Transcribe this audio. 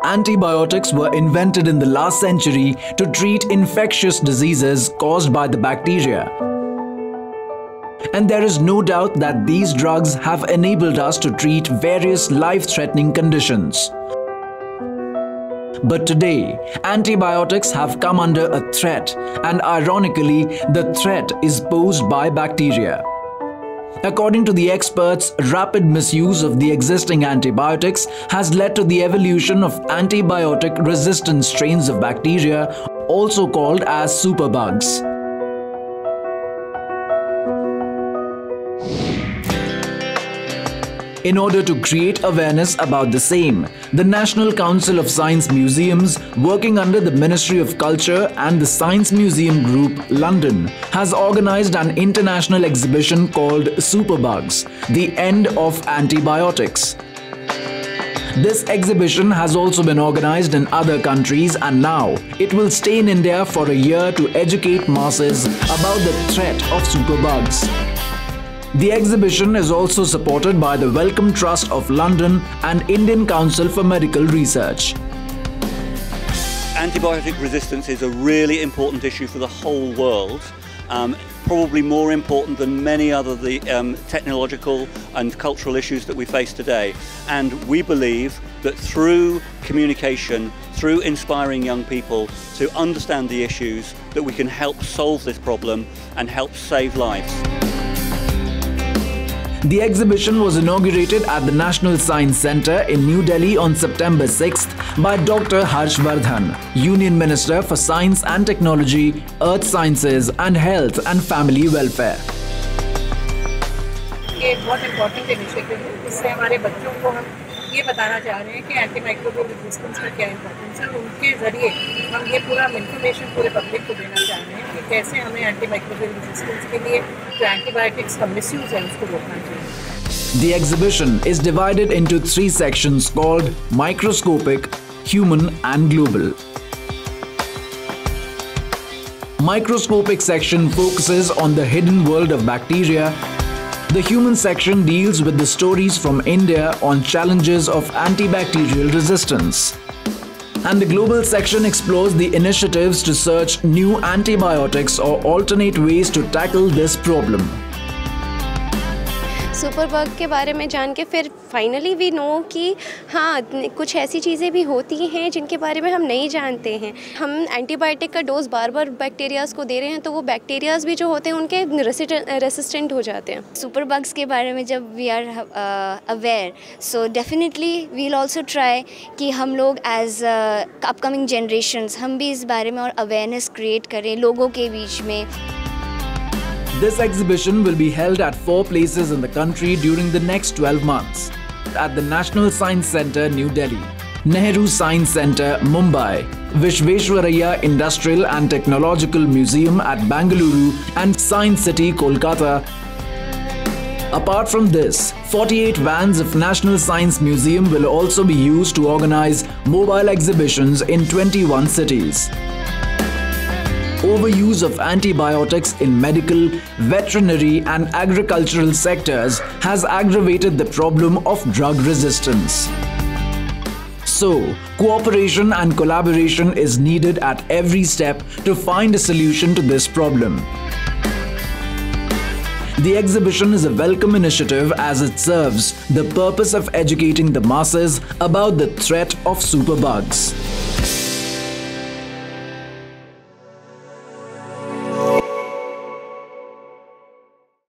antibiotics were invented in the last century to treat infectious diseases caused by the bacteria. And there is no doubt that these drugs have enabled us to treat various life-threatening conditions. But today, antibiotics have come under a threat, and ironically, the threat is posed by bacteria. According to the experts, rapid misuse of the existing antibiotics has led to the evolution of antibiotic-resistant strains of bacteria, also called as superbugs. In order to create awareness about the same, the National Council of Science Museums, working under the Ministry of Culture and the Science Museum Group, London, has organized an international exhibition called Superbugs: The End of Antibiotics. This exhibition has also been organized in other countries, and now it will stay in India for a year to educate masses about the threat of superbugs. The exhibition is also supported by the Wellcome Trust of London and Indian Council for Medical Research. Antibiotic resistance is a really important issue for the whole world, probably more important than many other technological and cultural issues that we face today. And we believe that through communication, through inspiring young people to understand the issues, that we can help solve this problem and help save lives. The exhibition was inaugurated at the National Science Centre in New Delhi on September 6th by Dr. Harsh Vardhan, Union Minister for Science and Technology, Earth Sciences and Health and Family Welfare. ये बहुत important initiative है, इससे हमारे बच्चों को हम ये बताना चाह रहे हैं कि एंटीमाइक्रोबियल रेजिस्टेंस का क्या इम्पोर्टेंस है। उनके ज़रिए हम ये पूरा इन्फॉर्मेशन पूरे पब्लिक को देना चाह रहे हैं कि कैसे हमें एंटीमाइक्रोबियल रेजिस्टेंस के लिए जो एंटीबायोटिक्स का मिसयूज़ है उसको रोकना चाहिए। The exhibition is divided into 3 sections called Microscopic, Human and Global. Microscopic section focuses on the hidden world of bacteria. The human section deals with the stories from India on challenges of antibacterial resistance. And the global section explores the initiatives to search new antibiotics or alternate ways to tackle this problem. Superbug के बारे में जान के फिर finally we know कि हाँ कुछ ऐसी चीज़ें भी होती हैं जिनके बारे में हम नहीं जानते हैं। हम एंटीबायोटिक का डोज बार बार बैक्टीरियाज़ को दे रहे हैं तो वो बैक्टीरियाज़ भी जो होते हैं उनके रेसिस्टेंट हो जाते हैं। सुपरबग्स के बारे में जब we are aware, so definitely we will also try कि हम लोग एज अपकमिंग जनरेशन्स हम भी इस बारे में और अवेयरनेस क्रिएट करें लोगों के बीच में। This exhibition will be held at 4 places in the country during the next 12 months. At the National Science Centre, New Delhi, Nehru Science Centre, Mumbai, Vishveshwaraya Industrial and Technological Museum at Bangalore and Science City, Kolkata. Apart from this, 48 vans of National Science Museum will also be used to organize mobile exhibitions in 21 cities. Overuse of antibiotics in medical, veterinary and agricultural sectors has aggravated the problem of drug resistance. So, cooperation and collaboration is needed at every step to find a solution to this problem. The exhibition is a welcome initiative as it serves the purpose of educating the masses about the threat of superbugs.